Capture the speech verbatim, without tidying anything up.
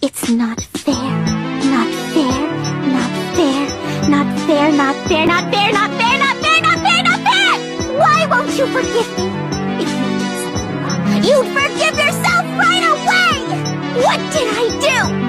It's not fair, not fair, not fair, not fair, not fair, not fair, not fair, not fair, not fair, not fair! Why won't you forgive me? If you did something wrong, you'd forgive yourself right away! What did I do?